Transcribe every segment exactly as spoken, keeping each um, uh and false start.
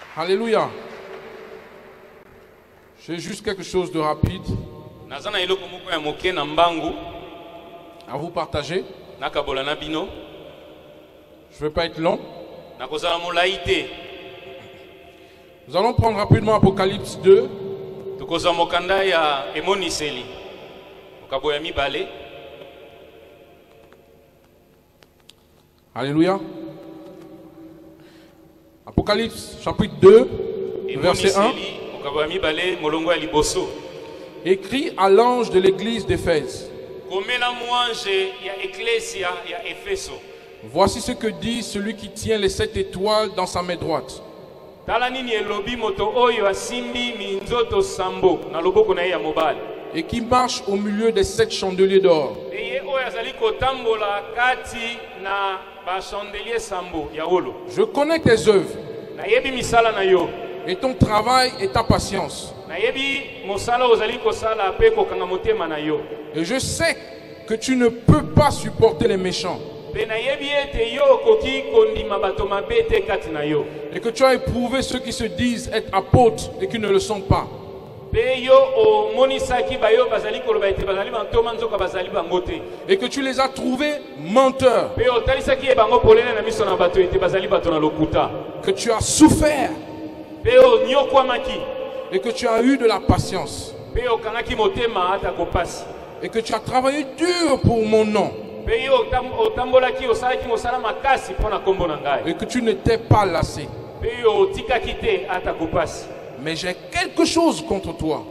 Alléluia. J'ai juste quelque chose de rapide à vous partager. Je ne vais pas être long. Nous allons prendre rapidement Apocalypse deux. Alléluia. Apocalypse chapitre deux, verset un. Écrit à l'ange de l'église d'Éphèse. Voici ce que dit celui qui tient les sept étoiles dans sa main droite et qui marche au milieu des sept chandeliers d'or. Je connais tes œuvres et ton travail et ta patience. Et je sais que tu ne peux pas supporter les méchants. Et que tu as éprouvé ceux qui se disent être apôtres et qui ne le sont pas. Et que tu les as trouvés menteurs. Que tu as souffert. Et que tu as eu de la patience. Et que tu as travaillé dur pour mon nom. Et que tu ne t'es pas lassé. Mais j'ai quelque chose contre toi.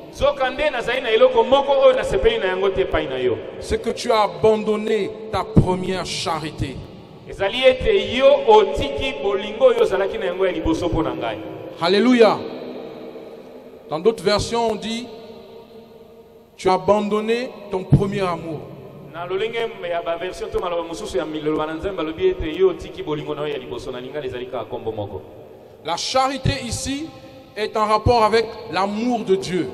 C'est que tu as abandonné ta première charité. Alléluia. Dans d'autres versions, on dit tu as abandonné ton premier amour. La charité ici est en rapport avec l'amour de Dieu.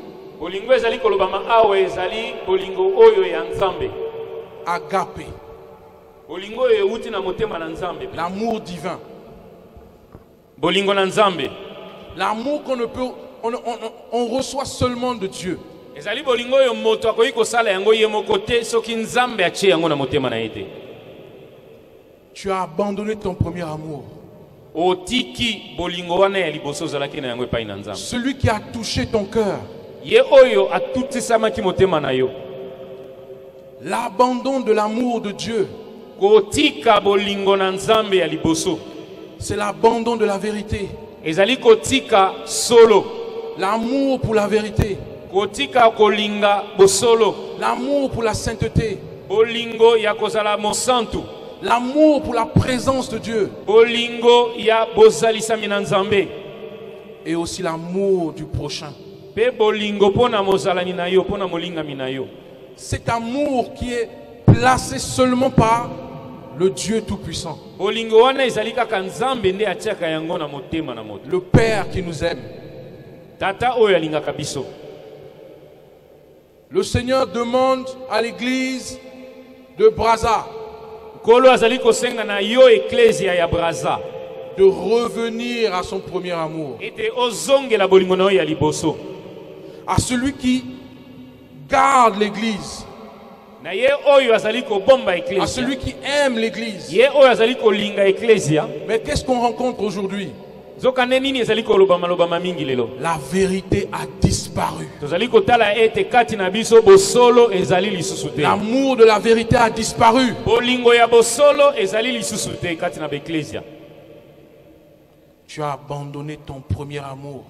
Agapé. L'amour divin. L'amour qu'on ne peut, on, on, on reçoit seulement de Dieu. Tu as abandonné ton premier amour. Celui qui a touché ton cœur. L'abandon de l'amour de Dieu. C'est l'abandon de la vérité. L'amour pour la vérité. L'amour pour la sainteté. L'amour pour la présence de Dieu. Et aussi l'amour du prochain. Cet amour qui est placé seulement par le Dieu Tout-Puissant. Le Père qui nous aime. Le Seigneur demande à l'église de Brazza de revenir à son premier amour. À celui qui garde l'église. À celui qui aime l'église. Mais qu'est-ce qu'on rencontre aujourd'hui? La vérité a disparu. L'amour de la vérité a disparu. Tu as abandonné ton premier amour.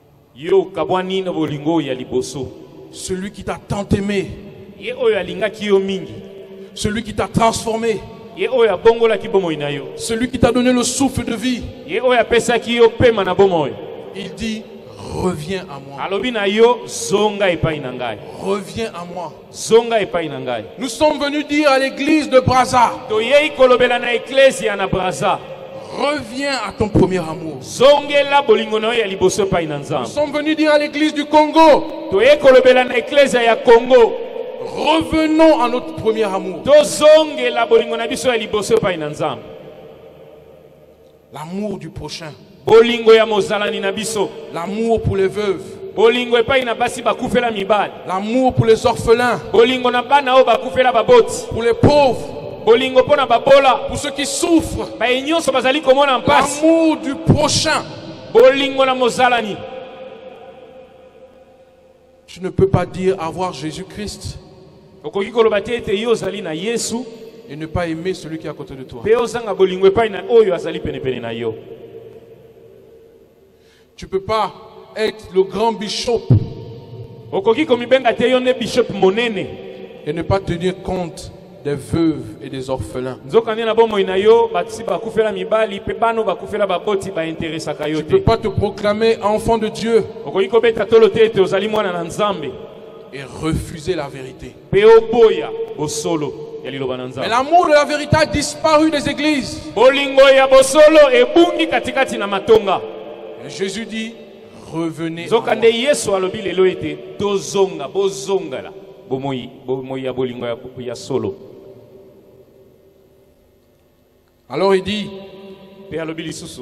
Celui qui t'a tant aimé. Celui qui t'a transformé. Celui qui t'a donné le souffle de vie. Il dit reviens à moi. Reviens à moi. Nous sommes venus dire à l'église de Brazza, reviens à ton premier amour. Nous sommes venus dire à l'église du Congo, revenons à notre premier amour. L'amour du prochain. bolingo ya mozalani na biso, l'amour pour les veuves, bolingo epai na basi bakufela mibali, l'amour pour les orphelins, bolingo na bana o bakufela baboti, pour les pauvres, bolingo pona babola, pour ceux qui souffrent, ba nyonso bazali komona mpasi, l'amour du prochain. bolingo na mozalani. Tu ne peux pas dire avoir Jésus-Christ Okoki koloba te ete yo ozali na Yesu et ne pas aimer celui qui est à côté de toi. pe ozanga bolingo epai na oyo azali penepene na yo. Tu ne peux pas être le grand bishop Okoki komibenga te yo ne bishop monene et ne pas tenir compte des veuves et des orphelins. nzokande na bomoi na yo batisi bakufela mibali pe bano bakufela baboti bainteresaka yo Tu ne peux te. pas te proclamer enfant de Dieu Okoki kobeta tolo te ete ozali mwana na Nzambe et refuser la vérité. pe oboya bosolo ya liloba na Mais Nzambe. l'amour de la vérité a disparu des églises. Bolingo ya bosolo ebungi katikati na matonga. Et Jésus dit, revenez à Nzokande moi. Yesu alobi lelo ete tozonga bozonga la bomoi bomoi ya bolingo ya, ya solo. Alors il dit, Pe alobi lisusu.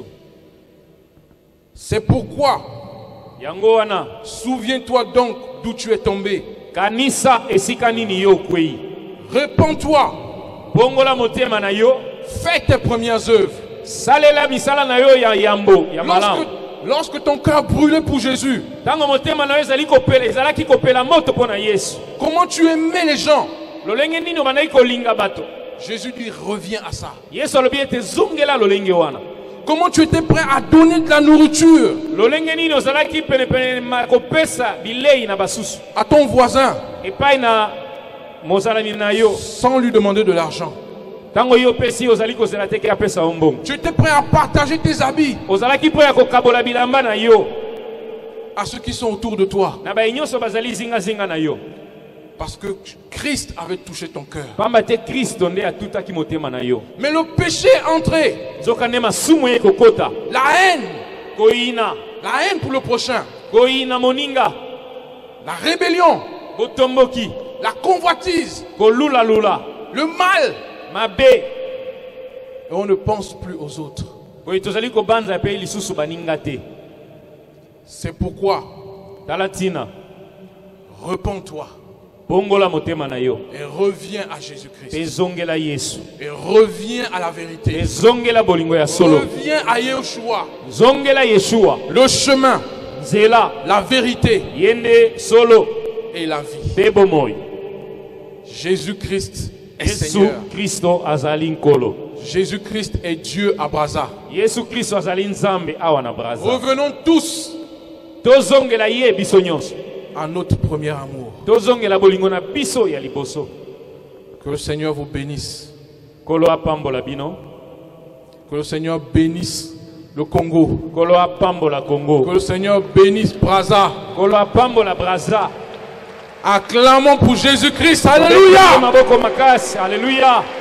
c'est pourquoi, Yango wana souviens-toi donc d'où tu es tombé. kanisa esika nini yo kwei. Répands-toi, Bongola motema na yo, fais tes premières œuvres. salela misala na yo ya yambo ya Lorsque, malamu. lorsque ton cœur brûlait pour Jésus, Tango motema na yo ezali kopela ezalaki kopela moto pona Yesu. comment tu aimais les gens? Lolenge nini obandaki kolinga bato. Jésus dit, reviens à ça. Yesu alobi ete zongela lolenge wana. Comment tu étais prêt à donner de la nourriture Lolenge nini ozalaki penepene ma kopesa bilei na basusu. à ton voisin Epai na mozalani na yo. sans lui demander de l'argent? Tango yo pesi ozali kozela teke apesa ombongo. Tu étais prêt à partager tes habits Ozalaki po ya kokabola bilamba na yo. à ceux qui sont autour de toi Na ba nyonso bazali zinga zinga na yo. parce que Christ avait touché ton cœur. Pamba te Kristo nde atutaki motema na yo. Mais le péché est entré, Nzokande masumu ye kokota. la haine, Koina, la haine pour le prochain, koina moninga, la rébellion, botomboki, la convoitise, kolula lula, le mal, mabe. et on ne pense plus aux autres. Boye tozali kobanza pe lisusu baninga te. C'est pourquoi, Talatina, repens-toi bongola motema na yo. et reviens à Jésus-Christ. Ezongela Yesu. Et reviens à la vérité. Ezongela bolingo ya solo. Reviens à Yeshua, Zongela Yeshua. le chemin, Zela, la vérité yende solo, et la vie. bebo moi. Jésus-Christ est Yesu Seigneur. Kristo azali nkolo. Jésus-Christ est Dieu à Brazza. Yesu Kristo azali nzambe awa na braza. Revenons tous Tozongela ye biso nyonso. à notre premier amour. Tozongela bolingo na biso ya liboso. Que le Seigneur vous bénisse. Kolo apambola bino. Que le Seigneur bénisse le Congo. Kolo apambola Que Congo. le Seigneur bénisse Brazza. Kolo apambola braza. Acclamons pour Jésus-Christ. Alléluia. Maboko makasi. Alléluia.